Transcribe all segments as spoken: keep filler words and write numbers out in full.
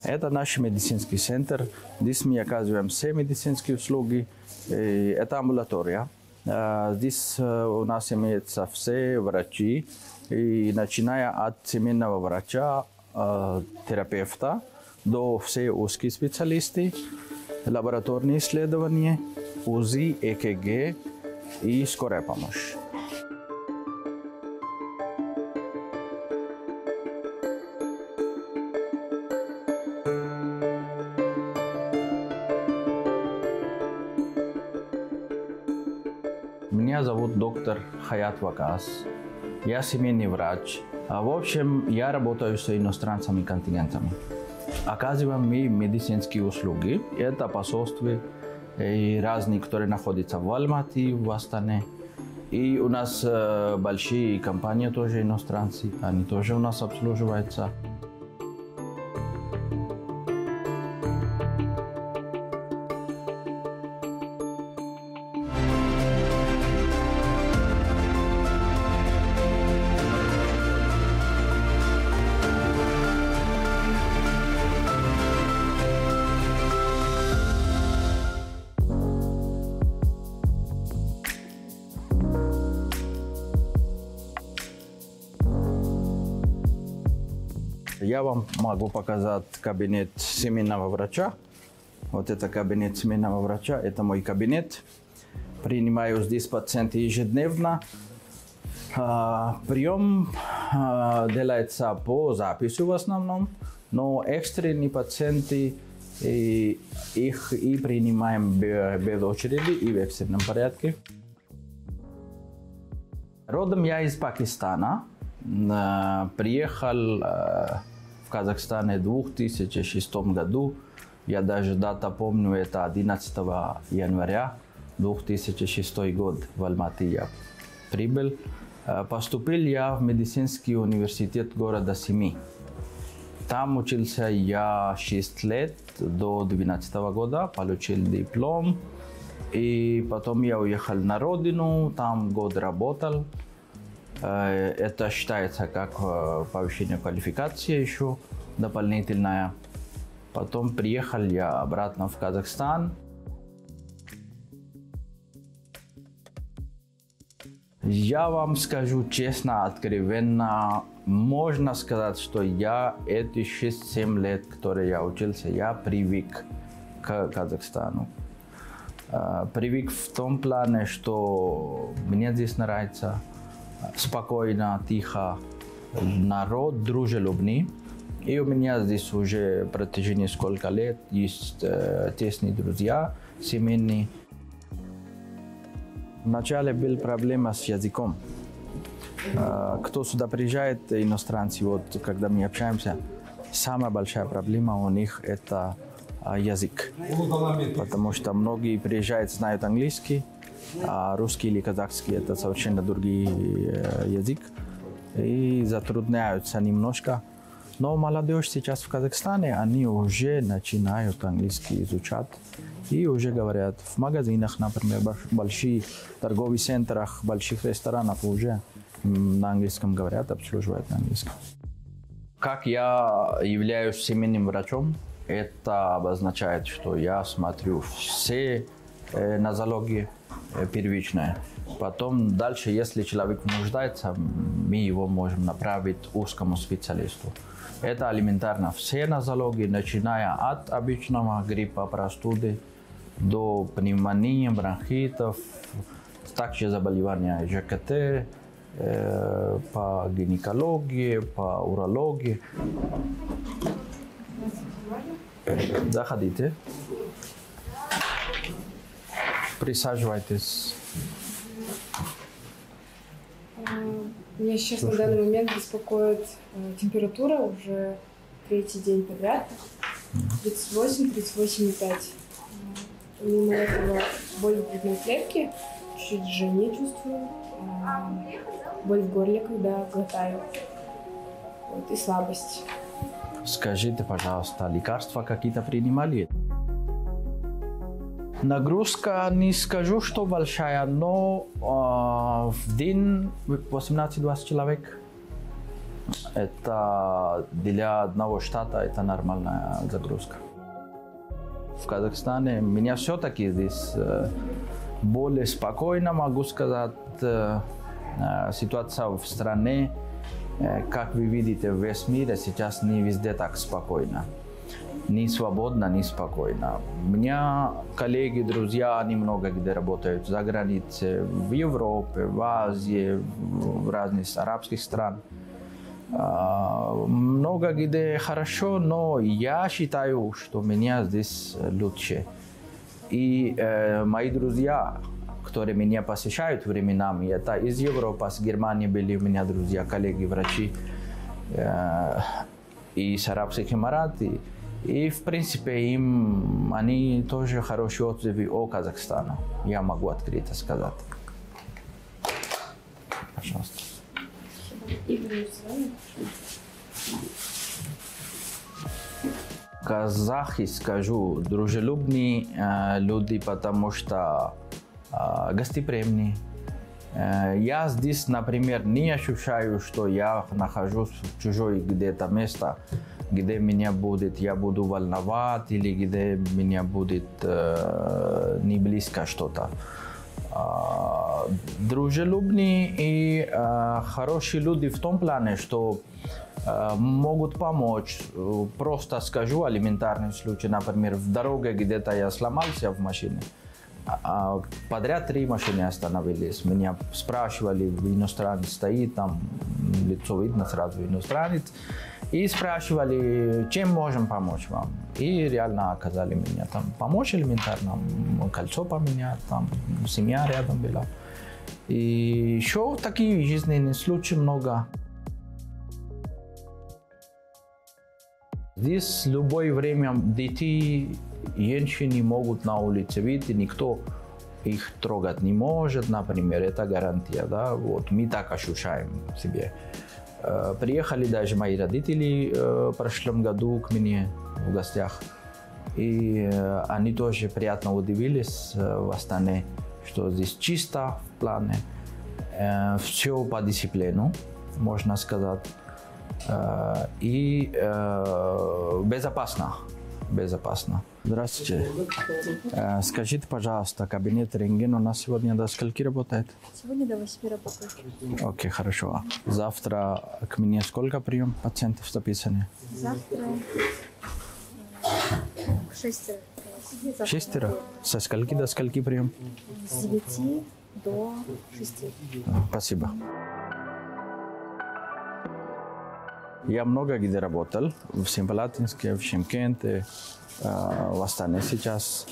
Это наш медицинский центр. Здесь мы оказываем все медицинские услуги. Это амбулатория. Здесь у нас имеются все врачи, и начиная от семейного врача, терапевта, до все узкие специалисты, лабораторные исследования, УЗИ, ЭКГ и скорая помощь. Меня зовут доктор Хаят Вакас. Я семейный врач. В общем, я работаю с иностранцами и континентами. Оказываем мы медицинские услуги. Это посольства и разные, которые находятся в Алматы, в Астане. И у нас большие компании тоже иностранцы. Они тоже у нас обслуживаются. Я вам могу показать кабинет семейного врача. Вот это кабинет семейного врача, это мой кабинет. Принимаю здесь пациенты ежедневно. Прием делается по записи в основном, но экстренные пациенты их и принимаем без очереди и в экстренном порядке. Родом я из Пакистана. Приехал в Казахстан в две тысячи шестом году. Я даже дата помню, это одиннадцатого января две тысячи шестого года в Алматы я прибыл. Поступил я в медицинский университет города Семи. Там учился я шесть лет, до двенадцатого года, получил диплом. И потом я уехал на родину, там год работал. Это считается как повышение квалификации еще дополнительная. Потом приехал я обратно в Казахстан. Я вам скажу честно, откровенно, можно сказать, что я эти шесть-семь лет, которые я учился, я привык к Казахстану. Привык в том плане, что мне здесь нравится. Спокойно, тихо, народ дружелюбный. И у меня здесь уже в протяжении сколько лет есть э, тесные друзья, семейные. Вначале была проблема с языком. Э, кто сюда приезжает, иностранцы, вот когда мы общаемся, самая большая проблема у них это э, язык. Потому что многие приезжают, знают английский, а русский или казахский это совершенно другой язык и затрудняются немножко. Но молодежь сейчас в Казахстане, они уже начинают английский изучать и уже говорят в магазинах, например, больших торговых центрах, больших ресторанах уже на английском говорят, обслуживают на английском. Как я являюсь семейным врачом, это обозначает, что я смотрю все э, нозологии, первичное. Потом дальше, если человек нуждается, мы его можем направить к узкому специалисту. Это элементарно. Все нозологии, начиная от обычного гриппа, простуды, до пневмонии, бронхитов, также заболевания ЖКТ, э, по гинекологии, по урологии. Заходите. Присаживайтесь. Меня сейчас Слушай. на данный момент беспокоит температура уже третий день подряд. тридцать восемь — тридцать восемь и пять. Помимо этого боль в грудной клетке, чуть-чуть жжение чувствую, боль в горле, когда глотаю, вот, и слабость. Скажите, пожалуйста, лекарства какие-то принимали? Нагрузка, не скажу, что большая, но э, в день восемнадцать-двадцать человек. Это для одного штата это нормальная загрузка. В Казахстане меня все-таки здесь более спокойно, могу сказать, ситуация в стране, как вы видите, в весь мире сейчас не везде так спокойно. Не свободно, не спокойно. У меня коллеги, друзья, они много где работают за границей, в Европе, в Азии, в разных арабских странах. Много где хорошо, но я считаю, что меня здесь лучше. И э, мои друзья, которые меня посещают временами, это из Европы, с Германии были у меня друзья, коллеги, врачи, э, и из Арабских Эмиратов. И, в принципе, им, они тоже хорошие отзывы о Казахстане. Я могу открыто сказать. Пожалуйста. Казахи, скажу, дружелюбные э, люди, потому что э, гостеприимные. Э, я здесь, например, не ощущаю, что я нахожусь в чужой где-то место, где меня будет, я буду волновать, или где меня будет э, не близко что-то. Э, дружелюбные и э, хорошие люди в том плане, что э, могут помочь. Просто скажу элементарный случай, например, в дороге где-то я сломался в машине, а подряд три машины остановились. Меня спрашивали, иностранец стоит, там лицо видно сразу иностранец. И спрашивали, чем можем помочь вам. И реально оказали меня там помочь элементарно, кольцо поменять, там семья рядом была. И еще такие жизненные случаи много. Здесь в любое время дети, женщины могут на улице видеть, никто их трогать не может, например, это гарантия, да, вот мы так ощущаем в себе. Приехали даже мои родители в прошлом году к мне в гостях, и они тоже приятно удивились в Астане, что здесь чисто в плане, все по дисциплину, можно сказать, и безопасно, безопасно. Здравствуйте. Скажите, пожалуйста, кабинет рентген у нас сегодня до скольки работает? Сегодня до восьми работает. Окей, хорошо. Завтра к мне сколько прием пациентов записаны? Завтра шестеро. Завтра. Шестеро? Со скольки до скольки прием? С девяти до шести. Спасибо. Я много где работал, в Семипалатинске, в Шымкенте, в Астане сейчас.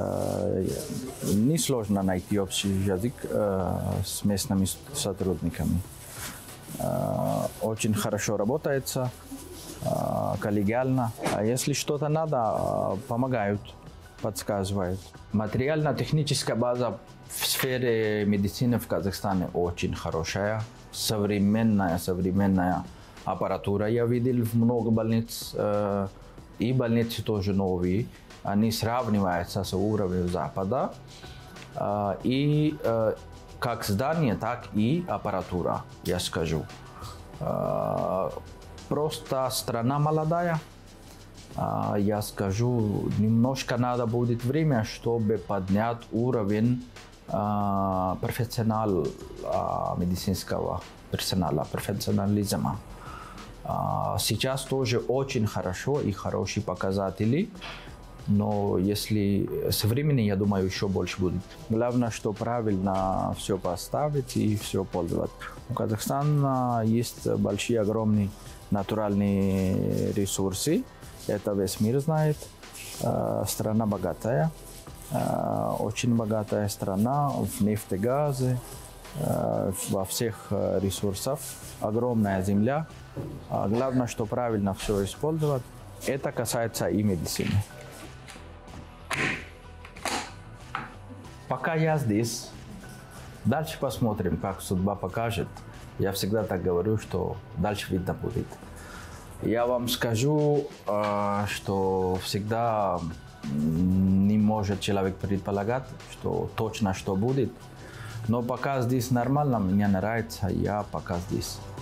Несложно найти общий язык с местными сотрудниками. Очень хорошо работается, коллегиально. А если что-то надо, помогают, подсказывают. Материально-техническая база в сфере медицины в Казахстане очень хорошая, современная, современная аппаратура. Я видел в много больниц, э, и больницы тоже новые. Они сравниваются с уровнем Запада. Э, и э, как здание, так и аппаратура, я скажу. Э, просто страна молодая. Э, я скажу, немножко надо будет время, чтобы поднять уровень э, профессионала, э, медицинского персонала, профессионализма. Сейчас тоже очень хорошо и хорошие показатели, но если со временем, я думаю, еще больше будет. Главное, что правильно все поставить и все пользоваться. У Казахстана есть большие, огромные натуральные ресурсы, это весь мир знает. Страна богатая, очень богатая страна в нефтегазе, во всех ресурсах, огромная земля. Главное, что правильно все использовать. Это касается и медицины. Пока я здесь, дальше посмотрим, как судьба покажет. Я всегда так говорю, что дальше видно будет. Я вам скажу, что всегда не может человек предполагать, что точно что будет. Но пока здесь нормально, мне нравится, я пока здесь.